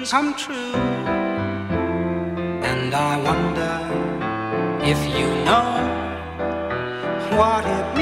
come true. And I wonder if you know what it means.